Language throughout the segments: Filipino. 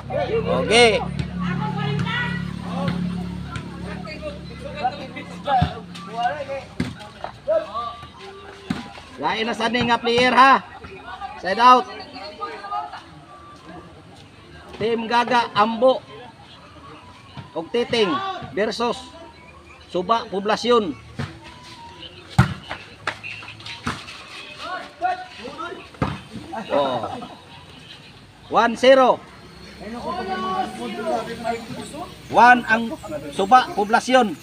Okay. Lain na sa nga player ha. Side out. Team Gaga Ambo og Titing versus Suba Poblasyon. Oh. 1-0. 1 ang Suba Poblasyon.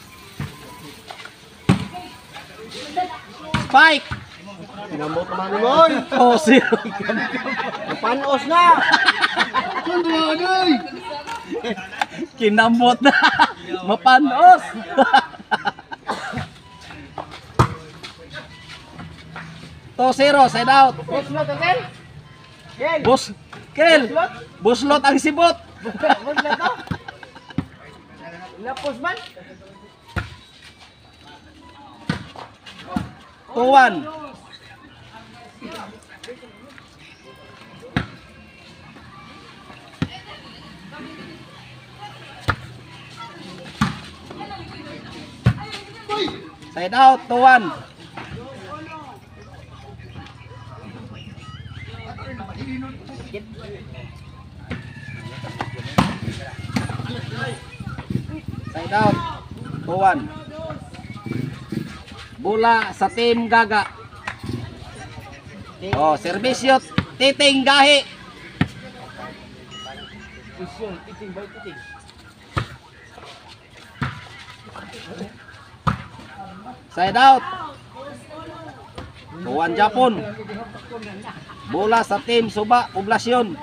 Spike. Pinamot naman ni Boy. Oh, 0. Panos na. Kinamot na. Mapanos. To 0, side out. Buslot again. Kel. Kel. Buslot ang sibot. Buslot to. Lapos man. 2-1. Side out, 2-1. Side out, 2-1. Bola sa Team Gaga. Oh, serbisyo Titing Gahi. Side out. 2-1 Japon. Bola sa Team Suba Poblasyon.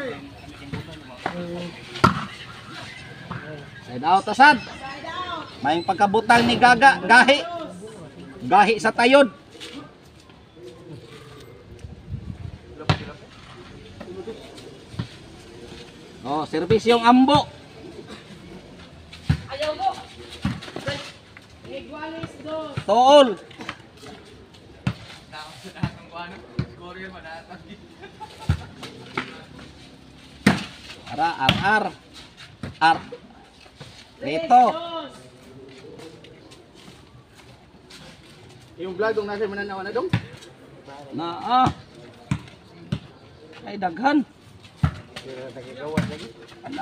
Side out asad. May pagkabutang ni Gaga Gahi. Gahi sa tayod. Oh, serbisyong Ambo. Ayaw mo. Igualis dos. Tool. Ara, ar. Dito. Yung vlog dong nasa mananawa na dong. Na ay daghan. Kira tagigawan lagi. Ala.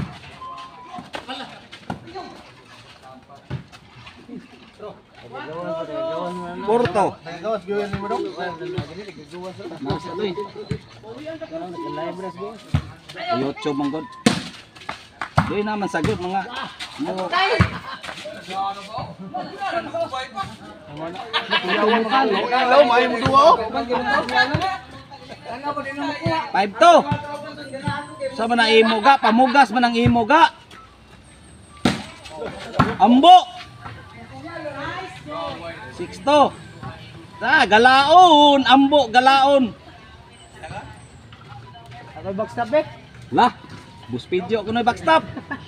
Porto. Tagigawas gyud ni mo dong. Nasa doy. Live ras gyud. YouTube man god. Doy naman sagot mga mo. Hello, may mo duwa. 5-2. Sa man ang imoga, pamugas man ang imoga. Ambo. 6-2. Galaon, Ambo, galaon. Ako backstop eh. Lah, bus video ko na backstop.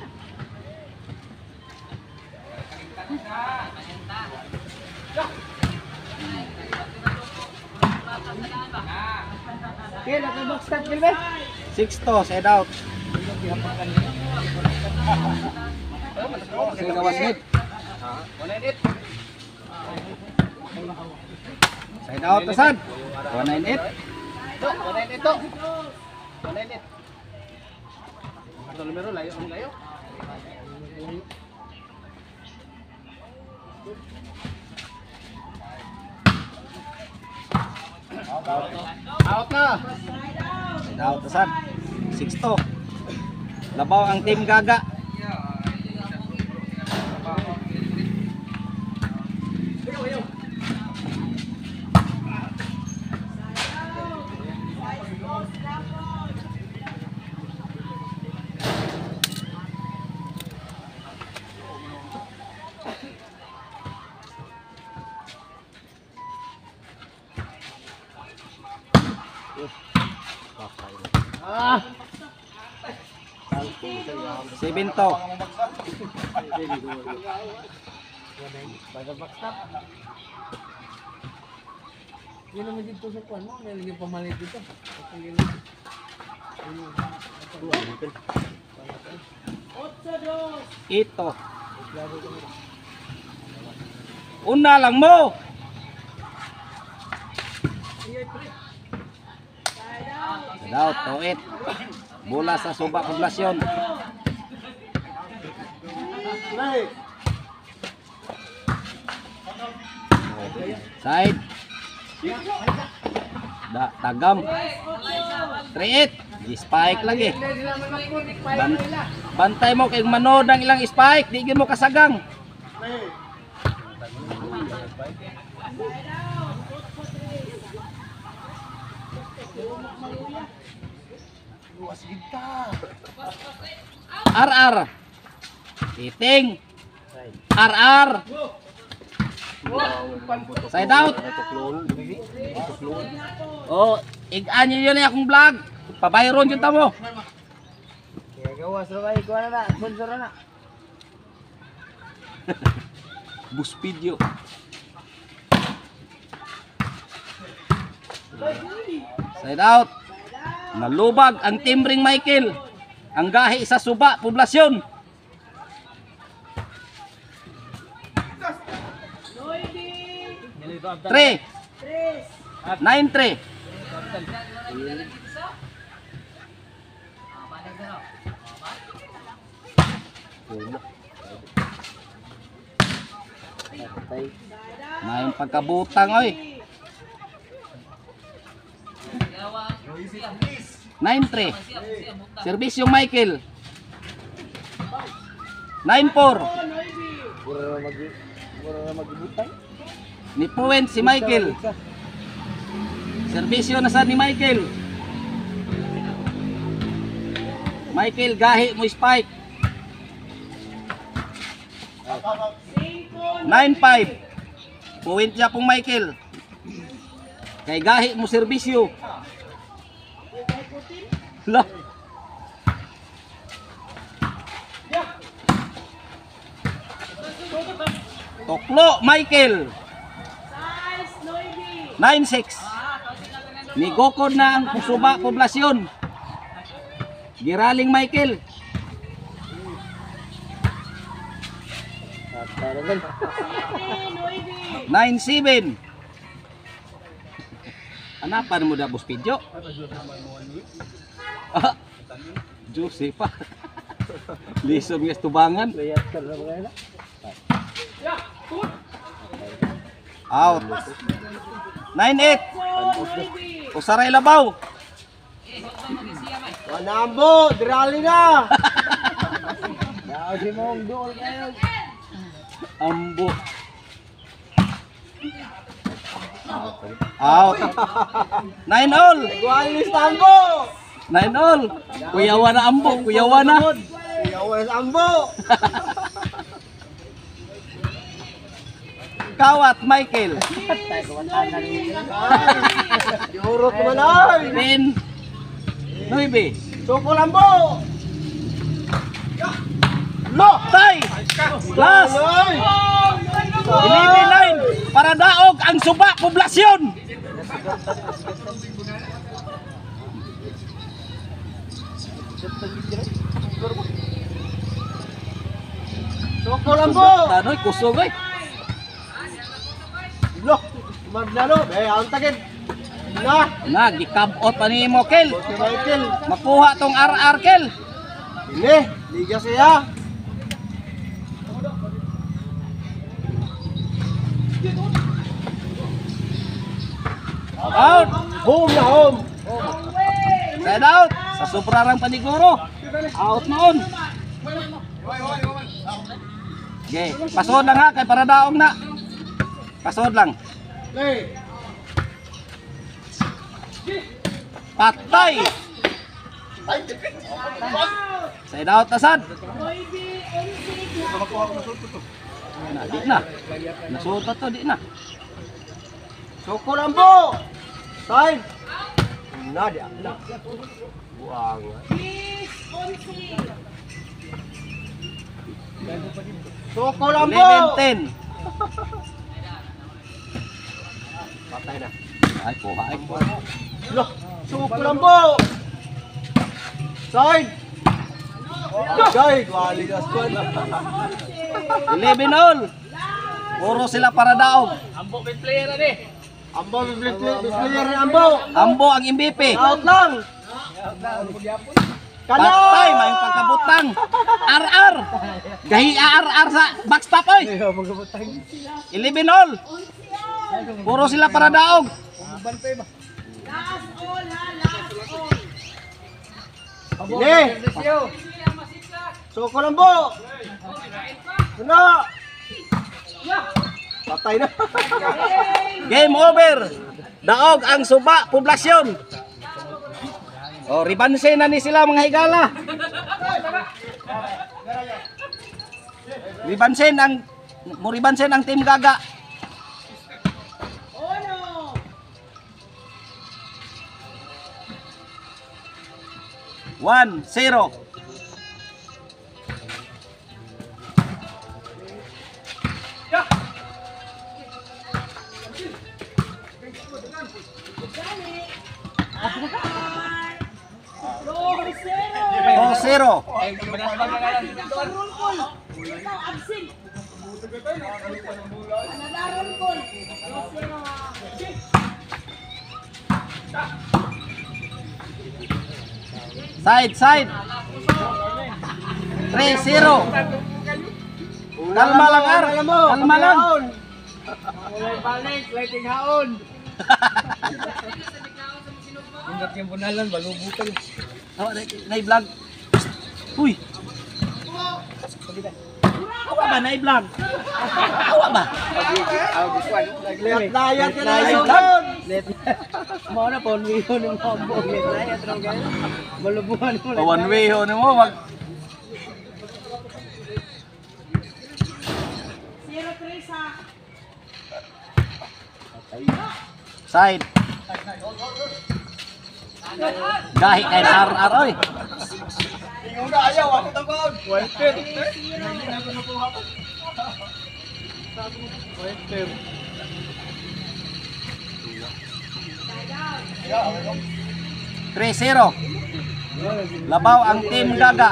Kel, ako backstop kel be. 6-2, side out. Sige, gawas gid. Side out, tasan. 198. To, wala nito. Wala nito. Ang numero layo ang layo. Out na. Side out, tasan. 6-2. Labaw ang Team Gaga. Ah. 7-2. Baga backstop. Yun naman dito sa kwan mo, may lagyan pamalit dito. Ito. Una lang mo. Daw, tuit. Bola sa Suba Poblasyon. Side. Tagam. 3-8. Spike lagi. Bantay mo kay manood ng ilang spike, di mo kasagang. RR. Iting. RR. Side out. Oh, ig-anyo yun akong vlog. Pabayron yun tamo. Kaya gawas na kayo, kuha na, sponsor na. Bus video. Side out. Nalubag ang timbring Michael. Ang gahi sa Suba Poblasyon. 3 9-3. May pagkabutang oy. 9-3. Servisyo Michael. 9-4. Pura na magbutang. Ni Puwen si Michael. Servisyo na sa ni Michael. Michael gahi mo spike. 9-5. Puwen siya pong Michael. Kay gahi mo servisyo. Lah. Toklo Michael. 9-6. Nigokod na ang Suba Poblasyon. Giraling Michael. 9-7. Anapan mo da bus video? Ah, Josepa. Lisom yung tubangan. Out. 9-8. Usaray labaw. Wanambo, dirali na. Daw si mong dool kayo. Ambo. Out. 9-all. Gualis tambo. 9-all. Kuyawa na ambo, kuyawa na. Yawas ambo. Kawat Michael. Yurot man ay. 10 9. Soko lambo. Lo, tay. Last. 11-9 para daog ang Suba Poblasyon. Soko lambo. Tanoy kusog ay. Loh, maglalo. Ang takit. Na. Gikabot pa ni mo Kel. Si Michael. Makuha tong RR Kel. Ini, liga siya. Out. Home na home. Side out. Sa sobrarang paniguro. Out noon. Okay, pasod lang ha kay para daog na. Pasod lang. Patay. Side out asad. Na, di na. Nasuot to, di na. Soko lambo. Time. Na dia. Buang. Soko lambo. 11-10. Patay na. Ay, kuha ay. Loh, soko lambo. Side! Side! Wali ka squad. 11 all. Puro sila para daog. Ambo big player na eh. Ambo big player ni Ambo. Ambo ang MVP. Out lang. Patay, may pagkabutang. RR. Gahi RR sa backstop oy. 11 all. Puro sila para daog. Ini. Soko lang po. Ano? Patay na. Game over. Daog ang Suba poblasyon. Oh, ribanse na ni sila mga higala. Ribansen ang Team Gaga. One, 0. Oh, 0. Side. 3-0. Kalma lang, Ar. Kalma lang. Balik, lighting haon. Ingat yung bunalan, balubutan. Oh, na-vlog. Uy. Awa ba na-vlog? Awa ba? Layat ka na yun. Mau na po, wiho ni mo ang bukit. Layat rin kayo. Balubuhan mo lang. One way ho mo mag side. Gahi kay RR oy. Yung na ayaw, ako tagod. Welter. Welter. 3-0. Labaw ang Team Gaga.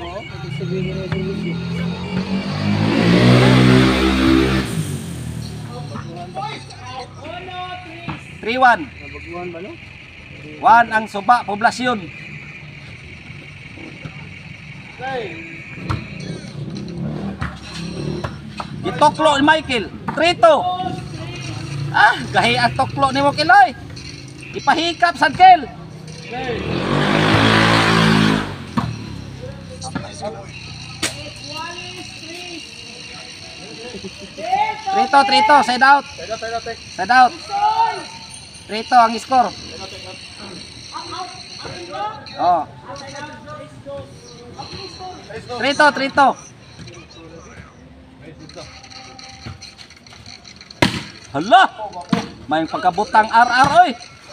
Triwan. 1 ang Suba poblasyon. Gitoklo ni Michael. 3-2. Ah, gahi ang toklo ni mo Kiloy. Ipahikap sad Kel. Trito, side out. Side out. Trito ang score. Oh. Trito. Hala! May pagkabutang RR oy.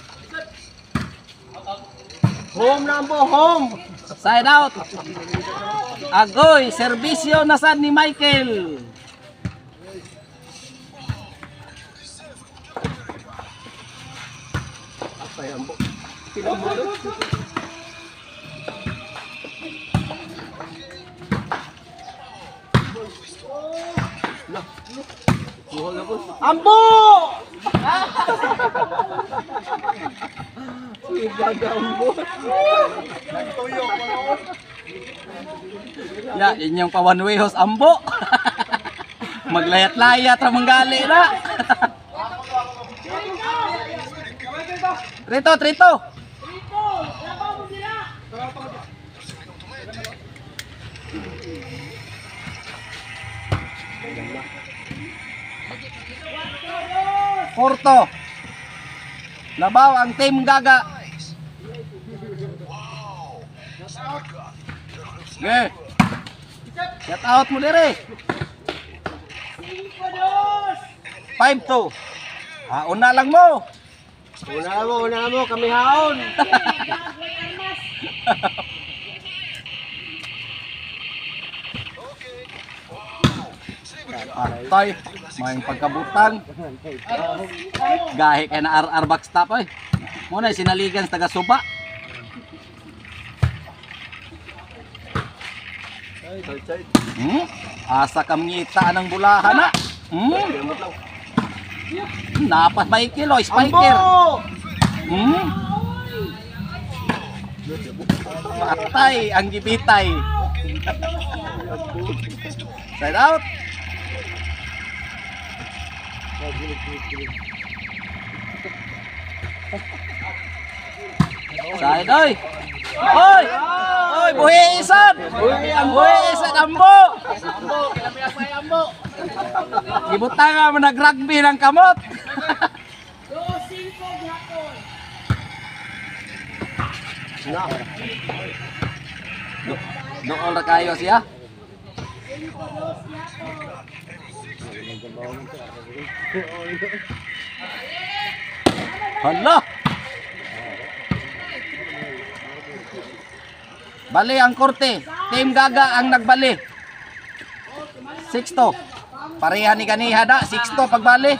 Home na po, home. Side out. Agoy, serbisyo na sad ni Michael. Ambo! Ya, inyong pa one way host Ambo. Maglayat-layat ra manggali na. Trito. Porto. Labaw ang Team Gaga. Okay. Shout out mo dire. 5-2. Una lang mo. Una mo, kami haon. Patay. May pagkabutang. Gahi kay na RR backstop oy. Muna sinaligan sa taga Suba. Asa kamngita ng bulahan na. Napas Michael o spiker. Patay ang gibitay. Side out. Side oy. Oy! Oy, buhi isad. Buhi isad ambo. Ambo. Gibutang mo nag-rugby ng kamot. Doon na kayo siya. Hala. Bali ang korte. Team Gaga ang nagbali. 6-2. Pareha ni kaniha da. 6-2 pagbali.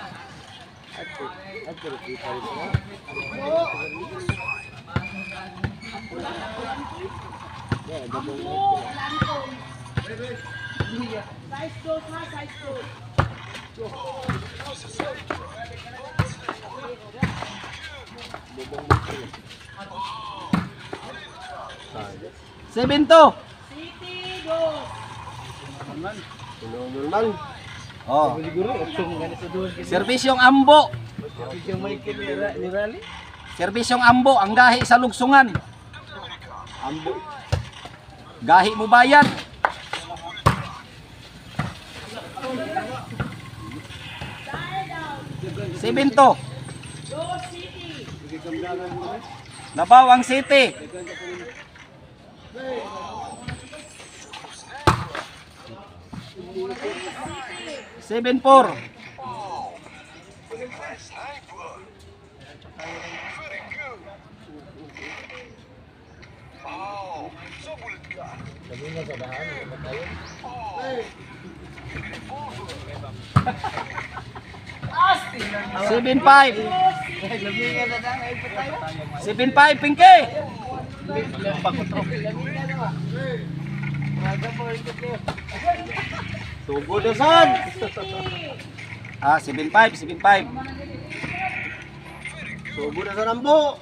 Seven to. Oh. Serbisyong ambo. Serbisyong ambo ang gahi sa lugsungan. Ambo. Gahi mo bayan. Seven to. Labaw ang City. 7-4. Seven five. 7-5 Pinky. Tugo na san. 7-5. Tugo na san ambo.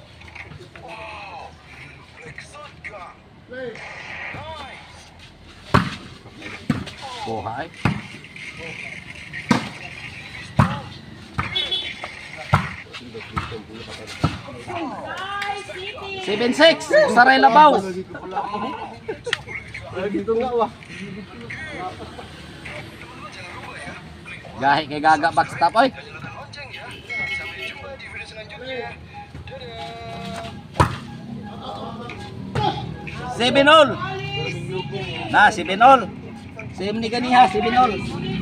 Buhay. 7-6. Saray Labaw. Gahi kay Gaga backstop oy. Seven all. Na 7-all. Same ni kaniha 7-all.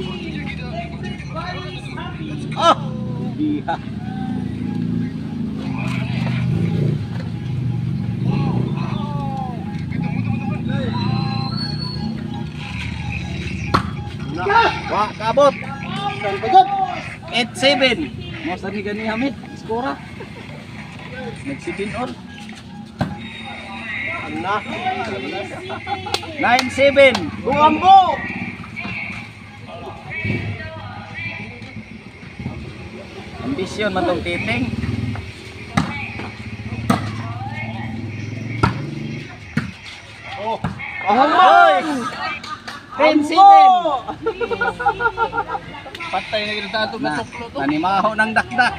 Oh, biha. Wah, kabot. 8-7. Mo sa ni gani hamit skora. Nag-7 all. Ana. 9-7. Buambo. Ambisyon man tong titing. Oh. Ahoy! 10-7. Patay na kita to Na, nanimaho ng dakdak.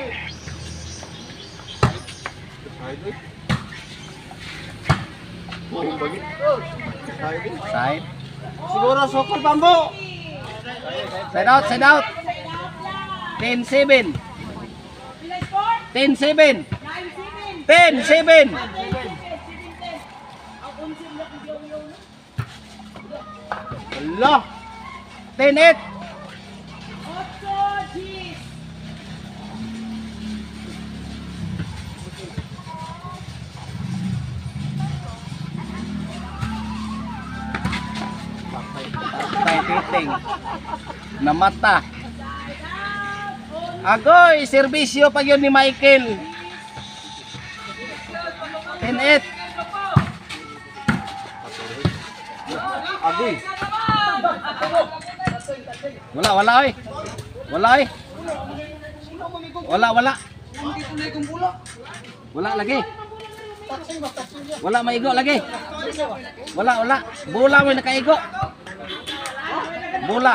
Side. Siguro sokol bambo. Side out, side out. 10-7. 10-7. 10-7. Allah. 10-8. Titing. Namata. Agoy, serbisyo pa yun ni Michael. 10-8. Agoy. Wala, wala oy. Wala oy. Wala, wala. Wala lagi. Wala maigo lagi. Wala, wala. Bola mo nakaigo. Bola.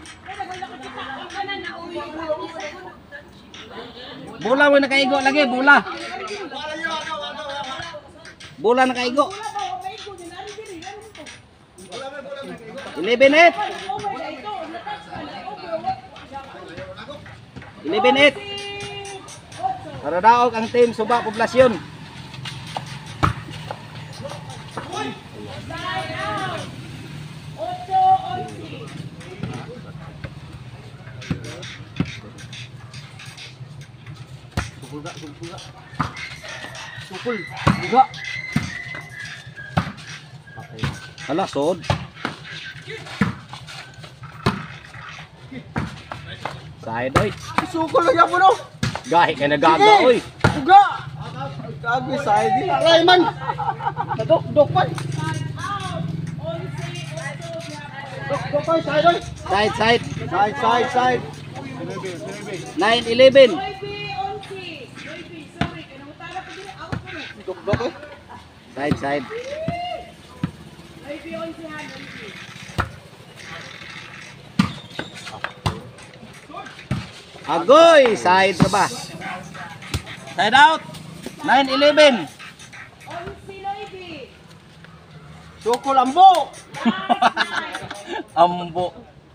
Bola mo nakaigo lagi, bola. Bola nakaigo. 11-8. 11-8. Para daog ang team Suba Poblasyon. Sukul. Buga. Hala, sod. Side oy. Sukul lagi ako no. Gahi ka nagaga oy. Buga. Agoy sa ID. Rayman. Dok pa. Dok pa sa ID. Side, side. Side. 9-11. Dok. Side, side. Agoy, side ka ba? Side out. 9-11. Sukul ambo. Ambo.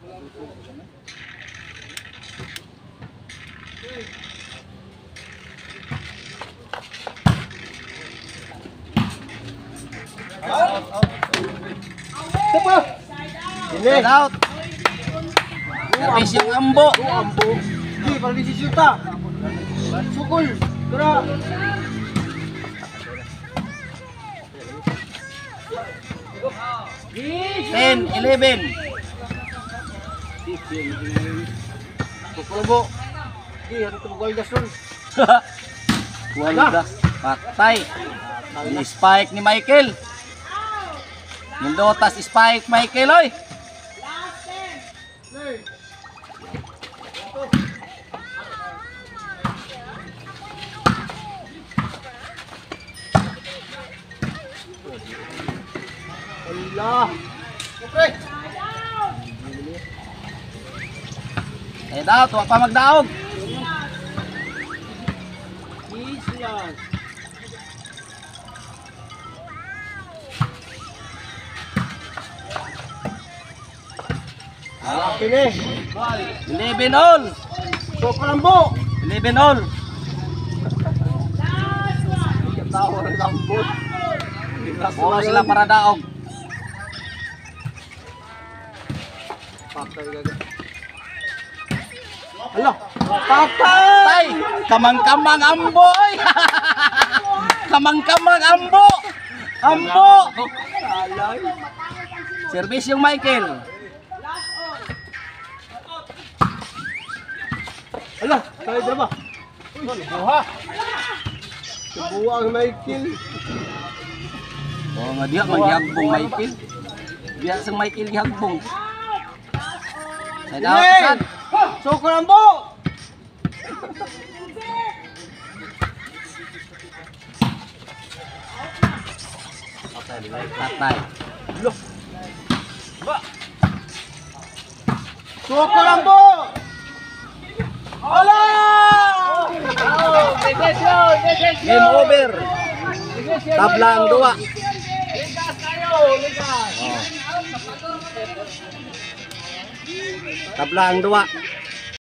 Siapa? Side out. Service yung ambo. Ambo. Di paling di juta. Sukul. Kira. Ten, 11. Sukul ambo. Di hari tu gol dasun. Waldas. Patay. Ni spike ni Michael. Nindotas spike Michael oy. Allah. Okay. Eh daw, tuwa pa magdaog. Isyan. Malaki ni. 11 all. Sukul ambo. 11 all. Tawa ng lambot. Puro sila para daog. Patay gaga. Hala, patay! Tay, kamang-kamang ambo oy. Kamang-kamang ambo. Ambo. Alay. Service yung Michael. Hala, tayo dala ba? Buha. Buha ang Michael. Oh, nga diha maghihagbong Michael. Diha sang Michael gihagbong. Side out, sad. Sukul ambo. Patay. Loh. Ba. Sukul ambo. Hala! Game over. Tabla ang duwa. Ligas kayo, ligas. Tabla ang duwa.